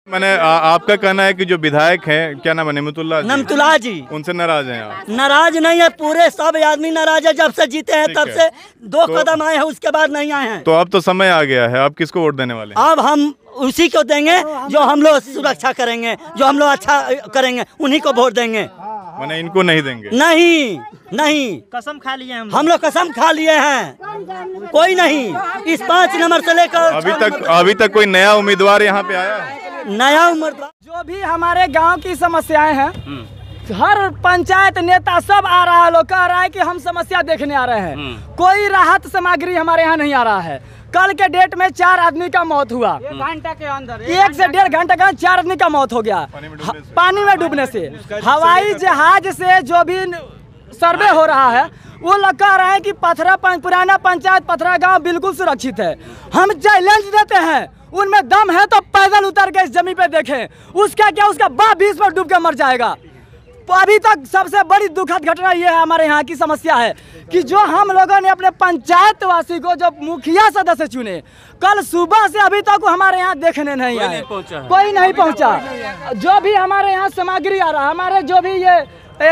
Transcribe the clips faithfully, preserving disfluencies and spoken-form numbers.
मैंने आ, आपका कहना है कि जो विधायक हैं, क्या नाम है, नेमतुल्लाह नेमतुल्लाह जी, उनसे नाराज हैं आप? नाराज नहीं है, पूरे सब आदमी नाराज है। जब से जीते हैं तब से दो तो, कदम आए हैं, उसके बाद नहीं आए हैं। तो अब तो समय आ गया है, आप किसको वोट देने वाले हैं? अब हम उसी को देंगे जो हम लोग सुरक्षा करेंगे, जो हम लोग अच्छा करेंगे, उन्हीं को वोट देंगे। मैंने इनको नहीं देंगे? नहीं नहीं, कसम खा लिए हम हम लोग कसम खा लिए हैं, कोई नहीं। इस पाँच नंबर से लेकर अभी तक अभी तक कोई नया उम्मीदवार यहाँ पे आया है? नया उम्मीदवार जो भी हमारे गांव की समस्याएं हैं, हर पंचायत नेता सब आ रहा है, लोग कह रहा है कि हम समस्या देखने आ रहे हैं। कोई राहत सामग्री हमारे यहाँ नहीं आ रहा है। कल के डेट में चार आदमी का मौत हुआ, एक घंटा के अंदर, एक से डेढ़ घंटे का चार आदमी का मौत हो गया पानी में डूबने से। हवाई जहाज से जो भी सर्वे हो रहा है, वो लोग कह रहे हैं कि पथरा पुराना पंचायत पथरा गांव बिल्कुल सुरक्षित है। हम चैलेंज देते हैं, उनमें दम है तो पैदल उतर के इस जमीन पे देखें, उसका क्या, उसका बाप भी इसमें डूब के मर जाएगा। तो अभी तक सबसे बड़ी दुखद घटना ये है, हमारे यहाँ की समस्या है कि जो हम लोगों ने अपने पंचायत वासी को जो मुखिया सदस्य चुने, कल सुबह से अभी तक हमारे यहाँ देखने नहीं आए, कोई नहीं पहुँचा। जो भी हमारे यहाँ सामग्री आ रहा है, हमारे जो भी ये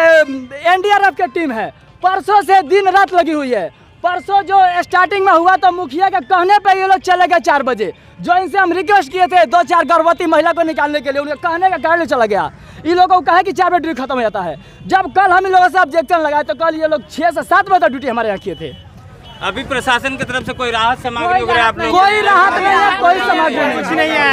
एन डी आर एफ की टीम है, परसों से दिन रात लगी हुई है। परसों जो स्टार्टिंग में हुआ तो मुखिया के कहने पे ये लोग चले गए चार बजे। जो इनसे हम रिक्वेस्ट किए थे दो चार गर्भवती महिला को निकालने के लिए, उनके कहने का कारण चला गया। इन लोगों को कहा कि चार बजे ड्यूटी खत्म हो जाता है। जब कल हम इन लोगों से ऑब्जेक्शन लगाए तो कल ये लोग छः से सात बजे तक ड्यूटी हमारे यहाँ किए थे। अभी प्रशासन की तरफ से कोई राहत सामग्री वगैरह आपने? कोई राहत नहीं है, कोई सामग्री कुछ नहीं आया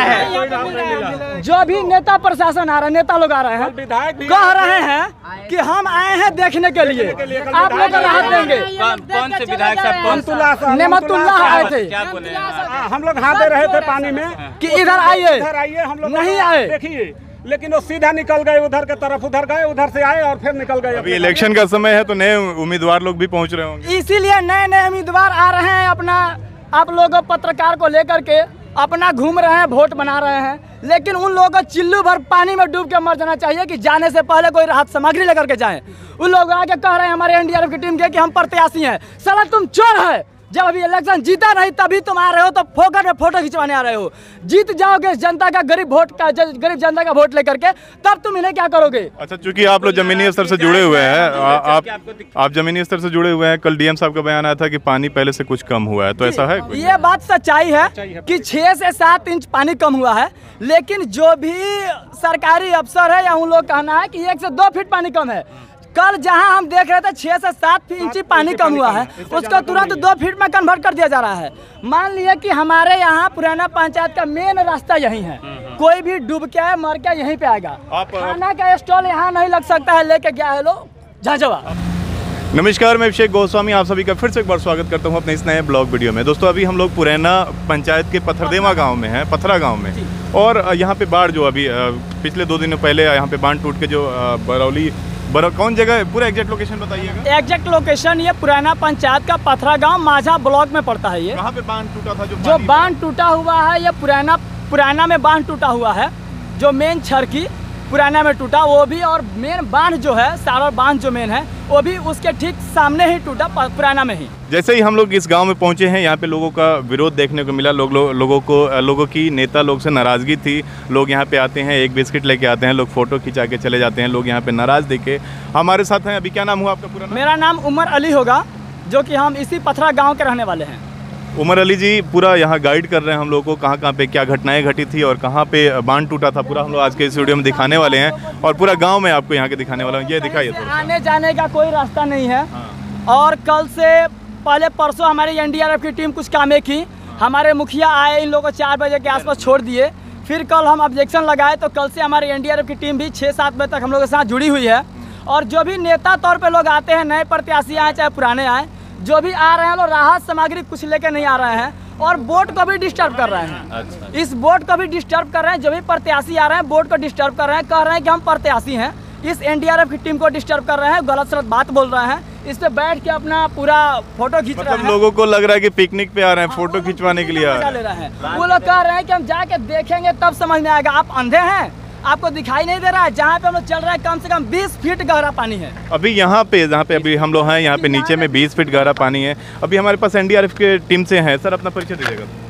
है। जो भी नेता प्रशासन आ रहा है, नेता लोग आ रहे हैं, कह रहे हैं कि हम आए हैं देखने के लिए, आप लोग को राहत देंगे। कौन से विधायक साहब? नेमतुल्लाह आए थे, क्या बोले? हम लोग हाथ दे रहे थे पानी में कि इधर आइए, इधर आइए, हम लोग नहीं आए। देखिए, लेकिन वो सीधा निकल गए उधर के तरफ, उधर गए, उधर से आए और फिर निकल गए। अभी इलेक्शन का समय है तो नए उम्मीदवार लोग भी पहुंच रहे होंगे, इसीलिए नए नए उम्मीदवार आ रहे हैं। अपना आप लोग पत्रकार को लेकर के अपना घूम रहे हैं, वोट बना रहे हैं, लेकिन उन लोगों को चिल्लू भर पानी में डूब के मर जाना चाहिए कि जाने से पहले कोई राहत सामग्री लेकर के जाएं। उन लोग आके कह रहे हैं हमारे एन डी आर एफ की टीम के कि हम प्रत्याशी हैं। साला तुम चोर है, जब अभी इलेक्शन जीता नहीं तभी तुम आ रहे हो, तो फोकट में फोटो खिंचवाने आ रहे हो। जीत जाओगे जनता का, गरीब वोट का, गरीब जनता का वोट लेकर के, तब तुम इन्हें क्या करोगे? अच्छा, चूंकि आप लोग जमीनी स्तर से जुड़े हुए हैं, आप आप जमीनी स्तर से जुड़े हुए हैं, कल डी एम साहब का बयान आया था कि पानी पहले से कुछ कम हुआ है, तो ऐसा है? ये बात सच्चाई है कि छह से सात इंच पानी कम हुआ है, लेकिन जो भी सरकारी अफसर है या उन लोग कहना है कि एक से दो फीट पानी कम है। कल जहां हम देख रहे थे छह से सात इंच पानी कम हुआ है, उसको तुरंत दो फीट में कन्वर्ट कर दिया जा रहा है। मान लिए कि हमारे यहाँ पुराना पंचायत का मेन रास्ता यही है, कोई भी डूब के आए मर के यहीं पे आएगा। खाना का स्टॉल यहाँ नहीं लग सकता है, लेके गया है लोग झाझवा। नमस्कार, मैं अभिषेक गोस्वामी आप सभी का फिर से एक बार स्वागत करता हूं अपने इस नए ब्लॉग वीडियो में। दोस्तों, अभी हम लोग पुराना पंचायत के पथरदेवा गांव में हैं, पथरा गांव में, और यहाँ पे बाढ़ जो अभी पिछले दो दिनों पहले यहाँ पे बांध टूट के जो बरौली बरो कौन जगह है, पूरा एग्जैक्ट लोकेशन बताइएगा। एग्जैक्ट लोकेशन ये पुराना पंचायत का पथरा गांव माझा ब्लॉक में पड़ता है। ये कहाँ पे बांध टूटा था? जो जो बांध टूटा हुआ है ये पुराना पुराना में बांध टूटा हुआ है, जो मेन छरकी पुराना में टूटा वो भी, और मेन बांध जो है, सारा बांध जो मेन है वो भी उसके ठीक सामने ही टूटा, पुराना में ही। जैसे ही हम लोग इस गांव में पहुंचे हैं, यहाँ पे लोगों का विरोध देखने को मिला। लोग लो, लोगों को लोगों की नेता लोग से नाराज़गी थी। लोग यहाँ पे आते हैं, एक बिस्किट लेके आते हैं, लोग फोटो खिंचा के चले जाते हैं, लोग यहाँ पे नाराज़ दिखे। हमारे साथ हैं, अभी क्या नाम हुआ आपका पूरा? मेरा नाम उमर अली होगा, जो कि हम इसी पथरा गाँव के रहने वाले हैं। उमर अली जी पूरा यहाँ गाइड कर रहे हैं हम लोगों को, कहाँ कहाँ पे क्या घटनाएं घटी थी और कहाँ पे बांध टूटा था, पूरा हम लोग आज के इस वीडियो में दिखाने वाले हैं, और पूरा गांव में आपको यहाँ के दिखाने वाला हूँ। ये दिखाइए थोड़ा। आने जाने का कोई रास्ता नहीं है। हाँ। और कल से पहले परसों हमारी एन डी आर एफ की टीम कुछ कामें की, हमारे मुखिया आए, इन लोगों को चार बजे के आसपास छोड़ दिए। फिर कल हम ऑब्जेक्शन लगाए तो कल से हमारी एन डी आर एफ की टीम भी छः सात बजे तक हम लोग के साथ जुड़ी हुई है। और जो भी नेता तौर पर लोग आते हैं, नए प्रत्याशी आए चाहे पुराने आए, जो भी आ रहे हैं लोग राहत सामग्री कुछ लेके नहीं आ रहे हैं, और बोट को भी डिस्टर्ब कर रहे हैं। अच्छा। इस बोट को भी डिस्टर्ब कर रहे हैं। जो भी प्रत्याशी आ रहे हैं बोट को डिस्टर्ब कर रहे हैं, कह रहे हैं कि हम प्रत्याशी हैं। इस एन डी आर एफ की टीम को डिस्टर्ब कर रहे हैं, गलत सलत बात बोल रहे हैं, इस पे बैठ के अपना पूरा फोटो खींच रहे हैं। लोगों को लग रहा है कि पिकनिक पे आ रहे हैं, फोटो खिंचवाने के लिए आ ले रहे हैं। वो लोग कह रहे हैं कि हम जाके देखेंगे तब समझ में आएगा। आप अंधे हैं? आपको दिखाई नहीं दे रहा है? जहाँ पे हम लोग चल रहे हैं कम से कम बीस फीट गहरा पानी है। अभी यहाँ पे जहाँ पे अभी हम लोग हैं, यहाँ पे नीचे में बीस फीट गहरा पानी है। अभी हमारे पास एन डी आर एफ के टीम से हैं। सर, अपना परिचय दीजिएगा।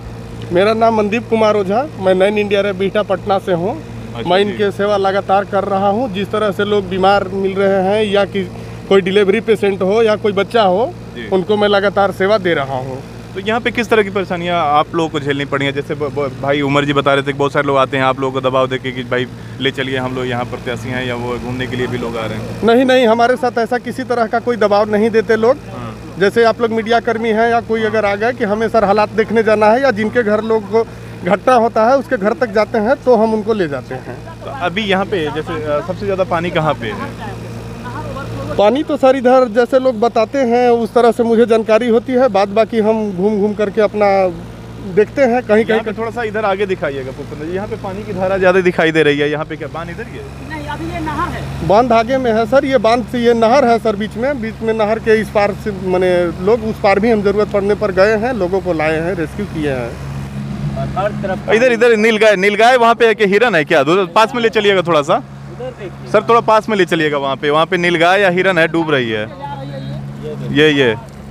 मेरा नाम मनदीप कुमार ओझा, मैं नैन इंडिया रे बीटा पटना से हूँ। अच्छा मैं जी। इनके सेवा लगातार कर रहा हूँ। जिस तरह से लोग बीमार मिल रहे हैं या कि कोई डिलीवरी पेशेंट हो या कोई बच्चा हो, जी। उनको मैं लगातार सेवा दे रहा हूँ। तो यहाँ पे किस तरह की परेशानियाँ आप लोगों को झेलनी पड़ी हैं? जैसे ब- ब- भाई उमर जी बता रहे थे कि बहुत सारे लोग आते हैं आप लोगों को दबाव देके कि भाई ले चलिए, हम लोग यहाँ प्रत्याशी हैं, या वो घूमने के लिए भी लोग आ रहे हैं। नहीं नहीं, हमारे साथ ऐसा किसी तरह का कोई दबाव नहीं देते लोग। जैसे आप लोग मीडिया कर्मी हैं या कोई अगर आ गए कि हमें सर हालात देखने जाना है, या जिनके घर लोग को घटना होता है उसके घर तक जाते हैं, तो हम उनको ले जाते हैं। तो अभी यहाँ पे जैसे अ, सबसे ज़्यादा पानी कहाँ पे है? पानी तो सर इधर जैसे लोग बताते हैं उस तरह से मुझे जानकारी होती है, बाद बाकी हम घूम घूम करके अपना देखते हैं। कहीं यहाँ कहीं पे थोड़ा सा इधर आगे दिखाइएगा भूपेंद्र जी, यहाँ पे पानी की धारा ज़्यादा दिखाई दे रही है। यहाँ पे क्या बांध इधर ही है? नहीं, अभी ये नहर है। बांध आगे में है सर, ये बांध से ये नहर है सर, बीच में बीच में नहर के इस पार से मैंने लोग उस पार भी हम जरूरत पड़ने पर गए हैं, लोगों को लाए हैं, रेस्क्यू किए हैं। हर तरफ इधर इधर नीलगाय नीलगाय वहाँ पे है कि हिरन है क्या? दो पास में ले चलिएगा थोड़ा सा सर, थोड़ा पास में ले चलिएगा। वहाँ पे वहाँ पे नीलगाय या हिरन है, डूब रही है। ये ये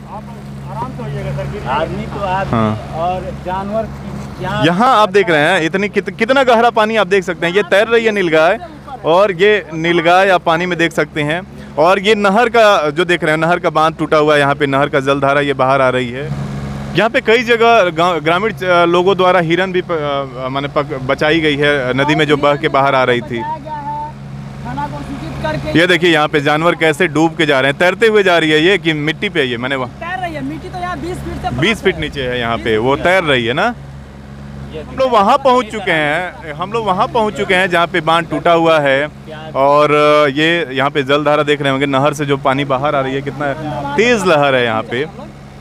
आदमी तो आदमी हाँ। और जानवर यहाँ यहाँ आप देख रहे हैं इतनी कित, कितना गहरा पानी आप देख सकते हैं। ये तैर रही है नीलगाय, और ये नीलगाय आप पानी में देख सकते हैं। और ये नहर का जो देख रहे हैं, नहर का बांध टूटा हुआ है, यहाँ पे नहर का जलधारा ये बाहर आ रही है। यहाँ पे कई जगह गाँव ग्रामीण अ, लोगों द्वारा हिरन भी प- अ, माने पक- बचाई गई है नदी में जो बह के बाहर आ रही थी। खाना को सूचित करके ये देखिए यहाँ पे जानवर कैसे डूब के जा रहे हैं, तैरते हुए जा रही है ये कि मिट्टी पे है ये, मैंने वहाँ तैर रही है। मिट्टी तो यहाँ बीस फीट से बीस फीट नीचे है यहाँ पे, वो तैर रही है ना। हम लोग वहाँ पहुँच चुके हैं, हम लोग वहाँ पहुँच चुके हैं जहाँ पे बांध टूटा हुआ है। और ये यहाँ पे जलधारा देख रहे होंगे, नहर से जो पानी बाहर आ रही है, कितना तेज लहर है यहाँ पे।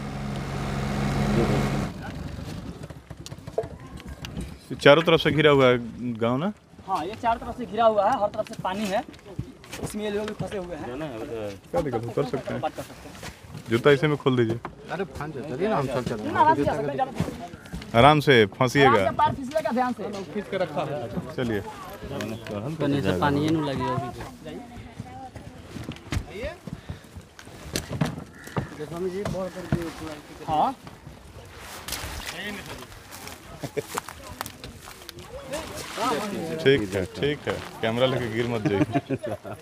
चारों तरफ से घिरा हुआ है गाँव ना। हाँ, ये चारों तरफ से घिरा हुआ है, हर तरफ से पानी है, इसमें ये लोग भी फंसे हुए हैं। क्या दिक्कत है? कर सकते हैं, बात कर सकते हैं। जूता इसे में खोल दीजिए, आराम से जा सकते हैं, ज़्यादा- आराम से फंसिएगा। आराम से पैर फिसलेगा, ध्यान से। चलिए पानी नहीं लगी अभी। हाँ, ठीक है ठीक है, कैमरा लेके गिर मत जाइए।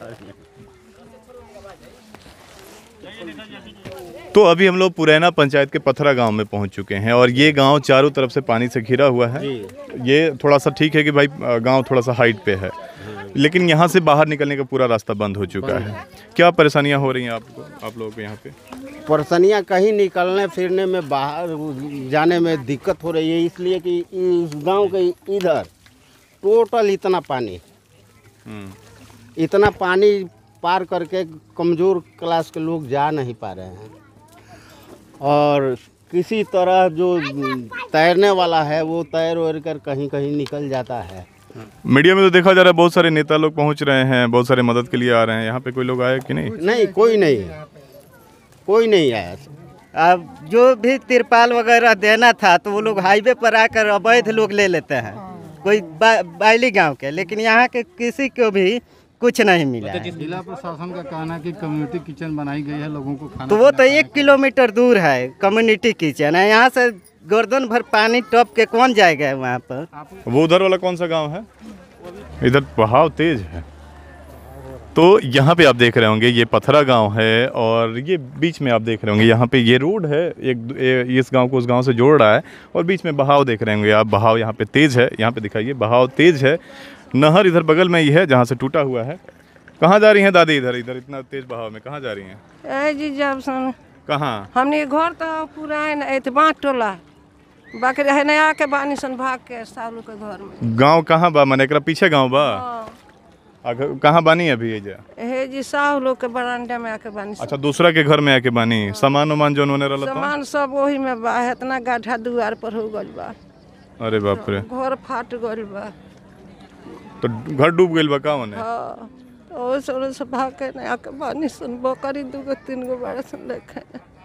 तो अभी हम लोग पुरैना पंचायत के पथरा गांव में पहुंच चुके हैं, और ये गांव चारों तरफ से पानी से घिरा हुआ है। ये थोड़ा सा ठीक है कि भाई गांव थोड़ा सा हाइट पे है, लेकिन यहाँ से बाहर निकलने का पूरा रास्ता बंद हो चुका है। क्या परेशानियाँ हो रही हैं आपको, आप लोगों को यहाँ पे? परेशानियाँ कहीं निकलने फिरने में, बाहर जाने में दिक्कत हो रही है, इसलिए कि इस गांव के इधर टोटल इतना पानी इतना पानी पार करके कमज़ोर क्लास के लोग जा नहीं पा रहे हैं। और किसी तरह जो तैरने वाला है वो तैर वैर कर कहीं कहीं निकल जाता है। मीडिया में तो देखा जा रहा है बहुत सारे नेता लोग पहुँच रहे हैं, बहुत सारे मदद के लिए आ रहे हैं। यहाँ पे कोई लोग आए कि नहीं? नहीं, कोई नहीं कोई नहीं आया। अब जो भी तिरपाल वगैरह देना था तो वो लोग हाईवे पर आकर अवैध लोग ले लेते हैं, कोई बा, बायली गांव के, लेकिन यहाँ के किसी को भी कुछ नहीं मिला है। जिला प्रशासन का कहना है कि कम्युनिटी किचन बनाई गई है, लोगों को खाना तो वो तो एक किलोमीटर दूर है कम्युनिटी किचन है, यहाँ से गर्दन भर पानी टप के कौन जाएगा वहाँ पर। वो उधर वाला कौन सा गांव है? इधर बहाव तेज है। तो यहाँ पे आप देख रहे होंगे ये पथरा गांव है, और ये बीच में आप देख रहे होंगे यहाँ पे ये रोड है, एक ए, इस गांव को उस गांव से जोड़ रहा है, और बीच में बहाव देख रहे होंगे आप। बहाव यहाँ पे तेज है, यहाँ पे दिखाइए बहाव तेज है। नहर इधर बगल में ही है जहाँ से टूटा हुआ है। कहाँ जा रही हैं दादी? इधर इधर इतना तेज बहाव में कहाँ जा रही हैं? जी जब सन कहाँ? हमने घर तो पूरा है ना बाँट टोला बाकी है नया के बानी सन भाग के सालू के घर में। गाँव कहाँ बा? मैंने एकरा पीछे गाँव बा? अगर कहाँ बानी अभी ये जा? हे जी साहू लोग के बरामदा में आके बानी सन। अच्छा, दूसरा के घर में आके बानी। सामान उमान जो उन्होंने रहा था? सामान सब वही में बा, इतना गड्ढा दुआर पर हो गइल बा। अरे बाप रे, घर फाट गइल बा। तो घर डूब गइल बा का ओने? हाँ, तो ओसे से भाग के नया के बानी सन। बकरी दू गो तीन गो बड़ा सन लेके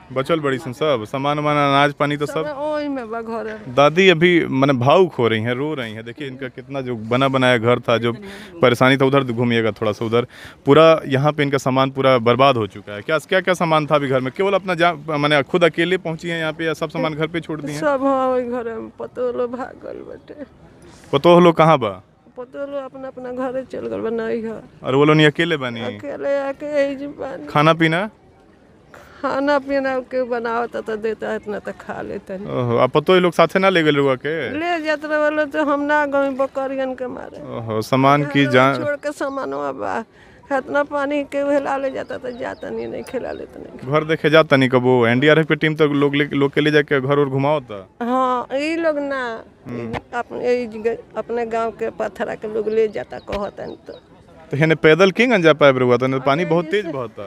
बचल बड़ी सन सब सामान वामान अनाज पानी तो सब ओही में बा घर। दादी अभी मैंने भावुक हो रही हैं, रो रही हैं। देखिए इनका कितना जो बना बनाया घर था, जो परेशानी था, उधर घूमिएगा थोड़ा सा उधर, पूरा यहाँ पे इनका सामान पूरा बर्बाद हो चुका है। क्या क्या क्या सामान था अभी घर में? केवल अपना जा मैंने खुद अकेले पहुंची हैं यहाँ पे या सब सामान घर पे छोड़ दिए? सब हाँ घर में पतोलो भागल बटे। पतो लोग कहाँ बा? पतोलो अपना अपना घर चल गल बनाई घर। और वो लोग नहीं अकेले बनी? अकेले आके यही जी बनी। खाना पीना खाना पीना के बनावता तो देता है इतना तो खा लेते हैं। ओहो, आप पतो लोग साथे ना ले गए लोग के? ले जाते रहे तो हम ना गए बकरियन के मारे। ओहो, सामान की जान छोड़ के सामानवा बा इतना पानी के हिला ले जाता तो जाता नहीं नहीं खिला लेता नहीं। घर देखे जाता नहीं कबो? एनडीआरएफ की टीम तो लोग ले लोग के ले जाके घर और घुमाओता। हाँ ये लोग ना अपने अपने गांव के पत्थरा के लोग ले जाता कहता नहीं तो तो यानी पैदल किंग अंजा पाए हुआ था, पानी बहुत तेज बहता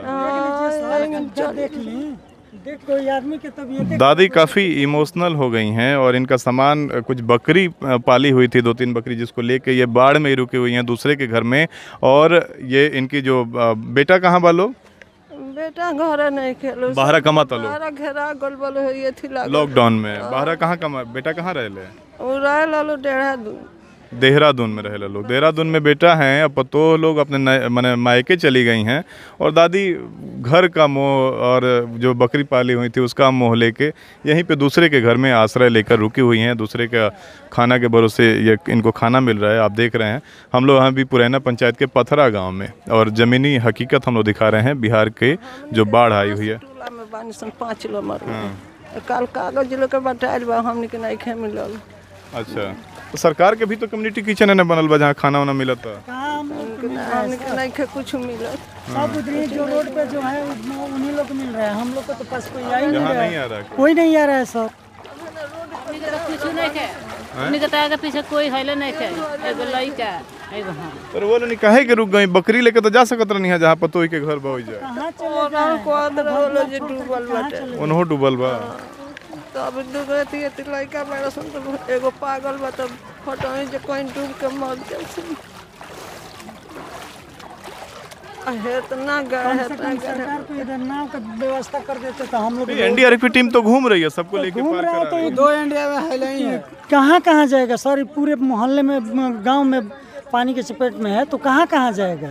है। दादी काफ़ी इमोशनल हो गई हैं और इनका सामान कुछ बकरी पाली हुई थी, दो तीन बकरी, जिसको लेके ये बाढ़ में ही रुकी हुई हैं दूसरे के घर में। और ये इनकी जो बेटा कहाँ बा लोग? बेटा घर नहीं खेलो बाहर कमाता लोग? बाहर घेरा गोल बोल ये थी लॉकडाउन में बाहर कहाँ कमा? बेटा कहाँ रहे? वो रहे लो देहरादून। देहरादून में रहे लोग। देहरादून में बेटा हैं, अब तो लोग अपने मैंने मायके चली गई हैं और दादी घर का मोह और जो बकरी पाली हुई थी उसका मोह लेके यहीं पे दूसरे के घर में आश्रय लेकर रुकी हुई हैं। दूसरे का खाना के भरोसे ये इनको खाना मिल रहा है। आप देख रहे हैं हम लोग यहाँ भी पुरैना पंचायत के पथरा गाँव में, और ज़मीनी हकीकत हम लोग दिखा रहे हैं बिहार के जो बाढ़ आई हुई है। पाँच किलो मर कल कागज लोग के बटाइल बा हमने के नहीं मिलल। अच्छा, तो सरकार के भी तो कम्युनिटी किचन है बनल बा जहाँ खाना वाना मिला था? नहीं कुछ मिला। सब उधर जो रोड पे जो है उन्हीं लोग मिल रहा है, हम लोग को तो पास कोई आ ही नहीं नहीं आ रहा है। कोई नहीं आ रहा है सर। कुछ नहीं है निकता के पीछे कोई है नहीं है एगो लइका एगो। हां पर वो नहीं कहे के रुक गई, बकरी लेके तो जा सकत रहनी है जहाँ पतोई के घर बह जाए। कहां चले गए को अंदर होलो जे डूबल बाटे उन्हों डूबल बा। तो अब डूबती है तो लइका बड़ा सन तो एगो पागल बा तो फटोई जे कोई डूब के मर जाए। इतना गए है सरकार को इधर नाव का व्यवस्था कर देते तो हम लोग। एनडीआरएफ की टीम तो घूम रही है, सबको लेके पार करा रही है। दो एनडीआरएफ है नहीं है, कहां कहां जाएगा सर? पूरे मोहल्ले में गांव में पानी के चपेट में है तो कहां कहां जाएगा?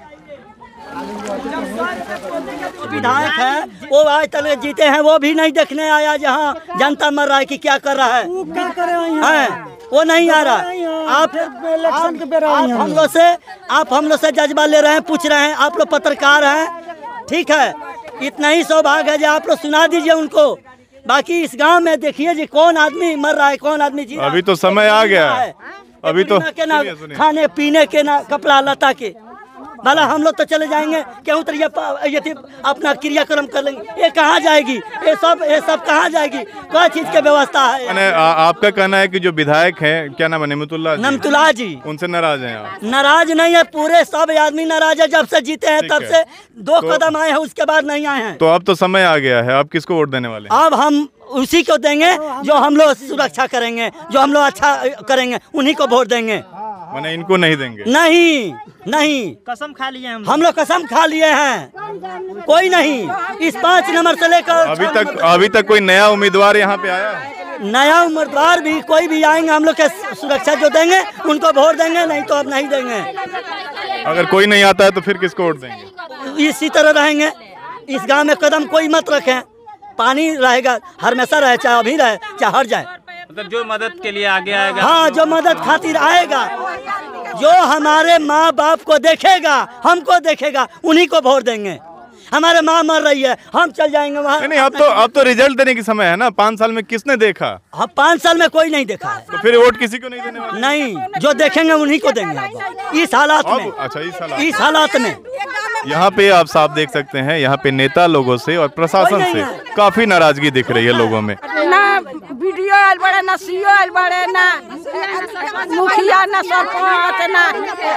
विधायक है वो आज तक जीते हैं, वो भी नहीं देखने आया जहाँ जनता मर रहा है कि क्या कर रहा है। वो क्या कर रहे हैं वो नहीं आ रहा। आप इलेक्शन के बेरा आप हम लोग से आप हम लोग से जज्बा ले रहे हैं, पूछ रहे हैं। आप लोग पत्रकार हैं, ठीक है, इतना ही सौभाग्य है जो आप लोग सुना दीजिए उनको। बाकी इस गांव में देखिए जी कौन आदमी मर रहा है, कौन आदमी जी। अभी तो समय आ गया है, अभी तो के ना खाने पीने के ना कपड़ा लता के भला हम लोग तो चले जाएंगे क्यों तो ये, ये अपना क्रियाक्रम कर लेंगे। ये कहाँ जाएगी? ये सब ये सब कहाँ जाएगी? क्या चीज की व्यवस्था है? मैंने आपका कहना है कि जो विधायक हैं, क्या नाम है, नेमतुल्लाह जी, नेमतुल्लाह जी, उनसे नाराज हैं आप? नाराज नहीं है, पूरे सब आदमी नाराज है। जब से जीते हैं तब से दो तो, कदम आए हैं, उसके बाद नहीं आए हैं। तो अब तो समय आ गया है, आप किसको वोट देने वाले हैं? अब हम उसी को देंगे जो हम लोग सुरक्षा करेंगे, जो हम लोग अच्छा करेंगे, उन्हीं को वोट देंगे। मैंने इनको नहीं देंगे? नहीं नहीं, कसम खा लिए हम हम लोग कसम खा लिए हैं। कोई नहीं, इस पाँच नंबर से लेकर अभी तक अभी तक कोई नया उम्मीदवार यहाँ पे आया है? नया उम्मीदवार भी कोई भी आएंगे, हम लोग के सुरक्षा जो देंगे उनको वोट देंगे, नहीं तो अब नहीं देंगे। अगर कोई नहीं आता है तो फिर किसको वोट देंगे? इसी तरह रहेंगे। इस गांव में कदम कोई मत रखें, पानी रहेगा हमेशा रहे, चाहे अभी रहे चाहे हट जाए। मतलब जो मदद के लिए आगे आएगा, हाँ, जो मदद खातिर आएगा, जो हमारे माँ बाप को देखेगा, हमको देखेगा, उन्हीं को वोट देंगे। हमारे माँ मर रही है, हम चल जाएंगे वहाँ। नहीं, नहीं, अब तो अब तो रिजल्ट देने की समय है ना। पाँच साल में किसने देखा? हाँ, पाँच साल में कोई नहीं देखा है, तो फिर वोट किसी को नहीं देने वाले? नहीं, जो देखेंगे उन्हीं को देंगे इस हालात में। अच्छा, इस हालात इस हालात में यहाँ पे आप साफ देख सकते हैं, यहाँ पे नेता लोगों से और प्रशासन से काफी नाराजगी दिख रही है लोगों में। ना वीडियो आयल बड़े, ना सीओ आयल बड़े, ना मुखिया, ना सरपंच, ना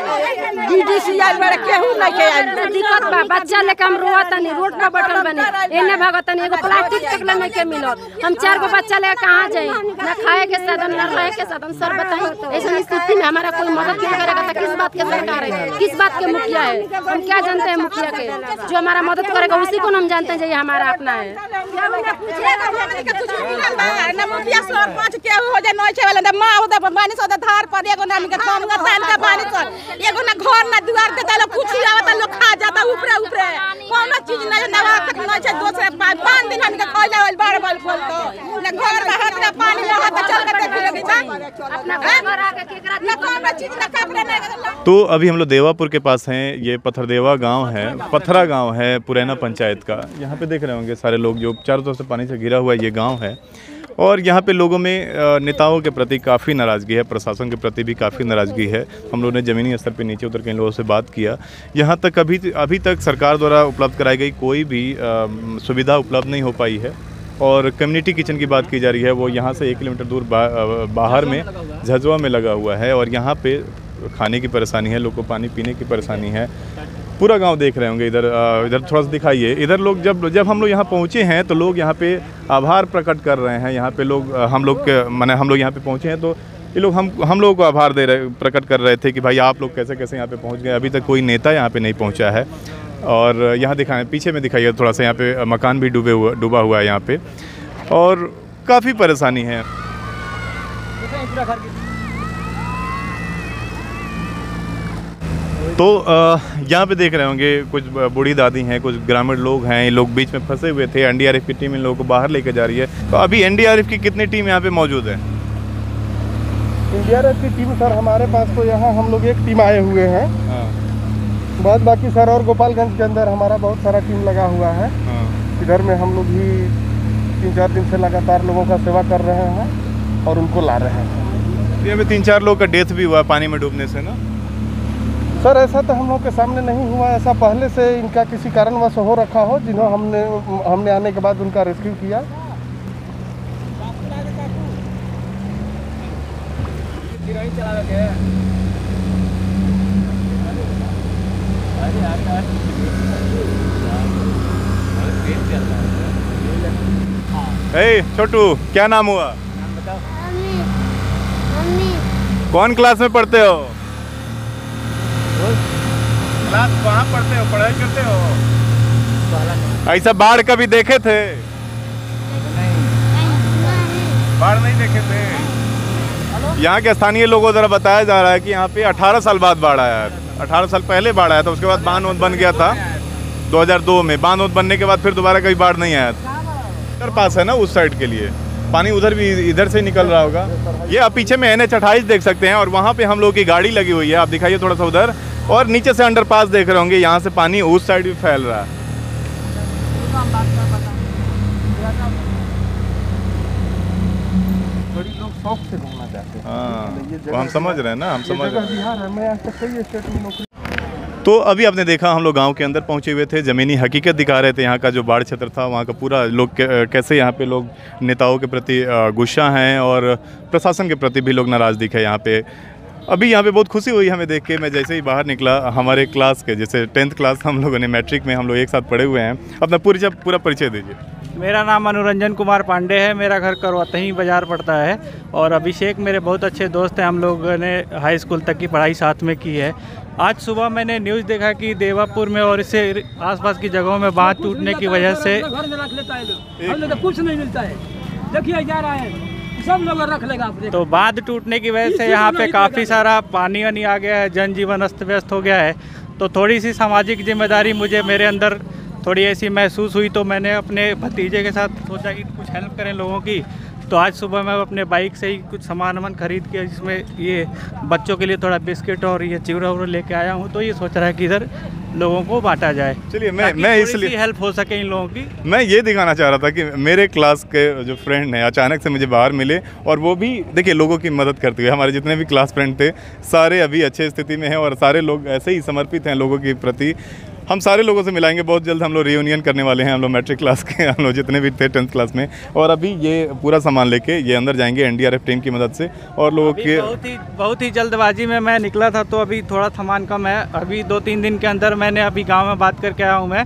बीडीसी आयल बड़े, केहू नहीं के आयल। दिक्कत बा, बच्चा लेके हम रोतनी, रोड पे बैठल बनी, एने भगतनी, एगो प्लास्टिक तक नहीं के मिलल। हम चार गो बच्चा लेके कहाँ जाए? ना खाए के साधन, ना रहे के साधन। सर बताइए, ऐसी स्थिति में हमारा कोई मदद नहीं करेगा तो किस बात के सरकार है, किस बात के मुखिया है? हम क्या जानते हैं मुखिया के? जो हमारा मदद करेगा उसी को हम जानते हैं जो हमारा अपना है। ना मुखिया सरपंच के हो जाए नोचे वाला ना मां होता पानी से धार पर एगो नाम के काम का तान का पानी से एगो ना घर ना द्वार के तालो कुछ आवता लोग खा जाता ऊपरे ऊपरे कोनो चीज ना नवा खतना छै दूसरे पांच दिन हम के खइले होल बार बार खोल तो ना घर बाहर ना पानी में हाथ चल के देख लगी बा अपना घर आके केकरा ना कोनो चीज ना कपड़े ना। तो अभी हम लोग देवापुर के पास हैं। ये पथरदेवा गांव है, पथरा गांव है पुरैना पंचायत का। यहाँ पे देख रहे होंगे सारे लोग, जो चारों तरफ से पानी से घिरा हुआ ये गांव है। और यहाँ पे लोगों में नेताओं के प्रति काफ़ी नाराज़गी है, प्रशासन के प्रति भी काफ़ी नाराज़गी है। हम लोगों ने ज़मीनी स्तर पे नीचे उतर के इन लोगों से बात किया। यहाँ तक अभी अभी तक सरकार द्वारा उपलब्ध कराई गई कोई भी सुविधा उपलब्ध नहीं हो पाई है। और कम्युनिटी किचन की बात की जा रही है, वो यहाँ से एक किलोमीटर दूर बा, बाहर में झजुआ में लगा हुआ है। और यहाँ पे खाने की परेशानी है, लोग को पानी पीने की परेशानी है। पूरा गांव देख रहे होंगे। इधर इधर थोड़ा सा दिखाइए। इधर लोग जब जब हम लोग यहाँ पहुँचे हैं तो लोग यहाँ पे आभार प्रकट कर रहे हैं। यहाँ पे लोग हम लोग के माने हम लोग यहाँ पे पहुँचे हैं तो ये लोग हम हम लोगों को आभार दे रहे प्रकट कर रहे थे कि भाई आप लोग कैसे कैसे यहाँ पे पहुँच गए। अभी तक कोई नेता यहाँ पे नहीं पहुँचा है। और यहाँ दिखाएं, पीछे में दिखाइए थोड़ा सा, यहाँ पे मकान भी डूबे हुआ डूबा हुआ है यहाँ पे और काफ़ी परेशानी है। तो यहाँ पे देख रहे होंगे कुछ बूढ़ी दादी हैं, कुछ ग्रामीण लोग हैं। ये लोग बीच में फंसे हुए थे। एनडीआरएफ की टीम इन लोगों को बाहर लेकर जा रही है। तो अभी एनडीआरएफ की कितनी टीम यहाँ पे मौजूद है? एनडीआरएफ की टीम सर हमारे पास तो यहाँ हम लोग एक टीम आए हुए हैं। बाद बाकी सर और गोपालगंज के अंदर हमारा बहुत सारा टीम लगा हुआ है। इधर में हम लोग भी तीन चार दिन से लगातार लोगों का सेवा कर रहे हैं और उनको ला रहे हैं। यहाँ पे तीन चार लोग का डेथ भी हुआ पानी में डूबने से ना सर? ऐसा तो हम लोग के सामने नहीं हुआ। ऐसा पहले से इनका किसी कारणवश हो रखा हो, जिन्हों हमने हमने आने के बाद उनका रेस्क्यू किया। ए छोटू, क्या नाम हुआ? कौन क्लास में पढ़ते हो? क्लास कहाँ पढ़ते हो? पढ़ाई करते हो? ऐसा बाढ़ कभी देखे थे? बाढ़ नहीं देखे थे। यहाँ के स्थानीय लोगों द्वारा बताया जा रहा है कि यहाँ पे अठारह साल बाद बाढ़ आया है। अठारह साल पहले बाढ़ आया था, उसके बाद बांध बन गया था दो हज़ार दो में। बांध बनने के बाद फिर दोबारा कभी बाढ़ नहीं आया था। इधर पास है ना उस साइड के लिए पानी उधर भी इधर से निकल रहा होगा। ये आप पीछे में एन एच अट्ठाईस देख सकते हैं और वहाँ पे हम लोग की गाड़ी लगी हुई है। आप दिखाइए थोड़ा सा उधर। और नीचे से अंडरपास देख रहे होंगे, यहाँ से पानी उस साइड भी फैल रहा है। लोग शौक से घूमना चाहते हैं। हाँ, तो हम समझ रहे हैं ना, हम समझ रहे हैं। बिहार है, मैं आज तक कई स्टेट में नौकरी। तो अभी आपने देखा हम लोग गांव के अंदर पहुंचे हुए थे, ज़मीनी हकीकत दिखा रहे थे। यहाँ का जो बाढ़ क्षेत्र था वहाँ का पूरा लोग कैसे यहाँ पे लोग नेताओं के प्रति गुस्सा हैं और प्रशासन के प्रति भी लोग नाराज़ दिखे यहाँ पे। अभी यहाँ पे बहुत खुशी हुई हमें देख के। मैं जैसे ही बाहर निकला, हमारे क्लास के जैसे टेंथ क्लास हम लोगों ने मैट्रिक में हम लोग एक साथ पढ़े हुए हैं। अपना पूरी पूरा परिचय दीजिए। मेरा नाम अनुरंजन कुमार पांडे है। मेरा घर करवतही बाज़ार पड़ता है और अभिषेक मेरे बहुत अच्छे दोस्त हैं। हम लोगों ने हाई स्कूल तक की पढ़ाई साथ में की है। आज सुबह मैंने न्यूज़ देखा कि देवापुर में और इससे आसपास की जगहों में बांध टूटने की वजह से कुछ नहीं मिलता है। देखिए जा रहा है, सब लोग रख लेगा। तो बांध टूटने की वजह से यहाँ पे काफ़ी सारा पानी वानी आ गया है, जनजीवन अस्त व्यस्त हो गया है। तो थोड़ी सी सामाजिक जिम्मेदारी मुझे मेरे अंदर थोड़ी ऐसी महसूस हुई, तो मैंने अपने भतीजे के साथ सोचा कि कुछ हेल्प करें लोगों की। तो आज सुबह मैं अपने बाइक से ही कुछ सामान वामान खरीद के, जिसमें ये बच्चों के लिए थोड़ा बिस्किट और ये चिवड़ा उड़ा लेके आया हूँ। तो ये सोच रहा है कि इधर लोगों को बांटा जाए। चलिए, मैं मैं इसलिए हेल्प हो सके इन लोगों की। मैं ये दिखाना चाह रहा था कि मेरे क्लास के जो फ्रेंड हैं अचानक से मुझे बाहर मिले और वो भी देखिए लोगों की मदद करते हुए। हमारे जितने भी क्लास फ्रेंड थे सारे अभी अच्छे स्थिति में हैं और सारे लोग ऐसे ही समर्पित हैं लोगों के प्रति। हम सारे लोगों से मिलाएंगे बहुत जल्द। हम लोग रियूनियन करने वाले हैं, हम लोग मैट्रिक क्लास के हम लोग जितने भी थे टेंथ क्लास में। और अभी ये पूरा सामान लेके ये अंदर जाएंगे एनडीआरएफ टीम की मदद से। और लोगों के बहुत ही बहुत ही जल्दबाजी में मैं निकला था, तो अभी थोड़ा सामान कम है। अभी दो तीन दिन के अंदर मैंने अभी गांव में बात करके आया हूँ मैं,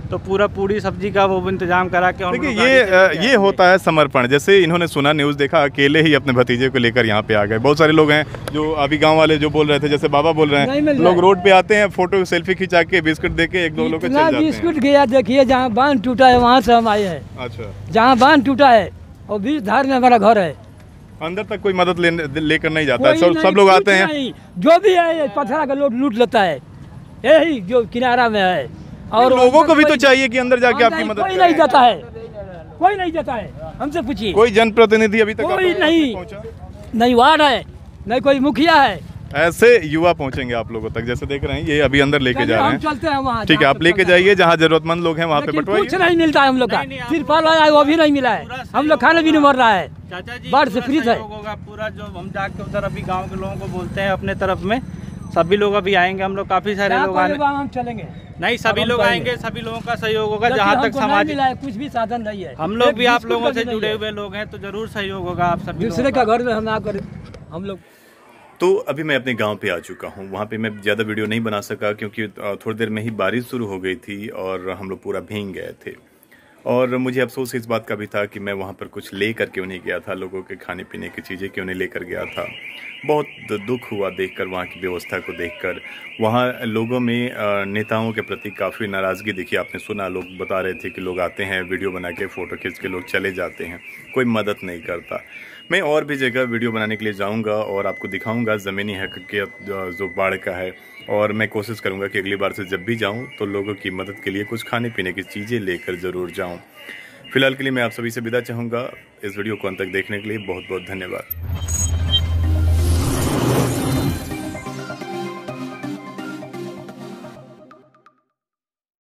तो पूरा पूरी सब्जी का वो इंतजाम करा के हम देखिए लोग ये गाड़ी से ये होता है समर्पण। जैसे इन्होंने सुना, न्यूज़ देखा, अकेले ही अपने भतीजे को लेकर यहाँ पे आ गए। बहुत सारे लोग हैं जो अभी गांव वाले जो बोल रहे थे, जैसे बाबा बोल रहे हैं, लोग रोड पे आते हैं, फोटो सेल्फी खिंचा के बिस्कुट दे के एक दो लोग चले जाते हैं। बिस्कुट गया, देखिए जहाँ बांध टूटा है वहाँ से हम आए हैं। अच्छा, जहाँ बांध टूटा है और बीच धार में हमारा घर है। अंदर तक कोई मदद लेकर नहीं जाता, सब सब लोग आते हैं, जो भी है पत्थर का लोग लूट लेता है, यही जो किनारा में है। और लोगों को भी तो चाहिए कि अंदर जाके आपकी मदद कोई नहीं जाता है, कोई नहीं जाता है, हमसे पूछिए। कोई जनप्रतिनिधि अभी तक कोई नहीं, नहीं वार्ड है, नहीं कोई मुखिया है। ऐसे युवा पहुंचेंगे आप लोगों तक, जैसे देख रहे हैं ये अभी अंदर लेके जा रहे हैं। चलते हैं वहाँ, ठीक है, आप लेके जाइए, जहाँ जरूरतमंद लोग हैं वहाँ पे बंटवाइए। कुछ नहीं मिलता है हम लोग का, तिरपाल आया है वो भी नहीं मिला है, हम लोग खाने भी नहीं मर रहा है, चाचा जी बाढ़ से फ्रीज है। पूरा जो हम जाके उधर अभी गाँव के लोगों को बोलते हैं अपने तरफ में, सभी लोग अभी आएंगे, हम लोग काफी सारे लोग आने, हम चलेंगे नहीं सभी लोग आएंगे, सभी लोगों का सहयोग होगा। जहाँ तक समाज कुछ भी साधन नहीं है, हम लोग भी आप लोगों से जुड़े हुए लोग हैं, तो जरूर सहयोग होगा आप सभी। दूसरे का घर में हम ना करें हम लोग। तो अभी मैं अपने गांव पे आ चुका हूँ। वहाँ पे मैं ज़्यादा वीडियो नहीं बना सका क्योंकि थोड़ी देर में ही बारिश शुरू हो गई थी और हम लोग पूरा भीग गए थे। और मुझे अफसोस इस बात का भी था कि मैं वहाँ पर कुछ ले करके उन्हें गया था, लोगों के खाने पीने की चीज़ें क्यों नहीं लेकर गया था। बहुत दुख हुआ देखकर, वहाँ की व्यवस्था को देखकर। वहाँ लोगों में नेताओं के प्रति काफ़ी नाराज़गी दिखी। आपने सुना, लोग बता रहे थे कि लोग आते हैं, वीडियो बना के फ़ोटो खींच के लोग चले जाते हैं, कोई मदद नहीं करता। मैं और भी जगह वीडियो बनाने के लिए जाऊंगा और आपको दिखाऊंगा ज़मीनी हकीकत जो बाढ़ का है। और मैं कोशिश करूंगा कि अगली बार से जब भी जाऊं तो लोगों की मदद के लिए कुछ खाने पीने की चीज़ें लेकर ज़रूर जाऊं। फिलहाल के लिए मैं आप सभी से विदा चाहूँगा। इस वीडियो को अंत तक देखने के लिए बहुत बहुत धन्यवाद।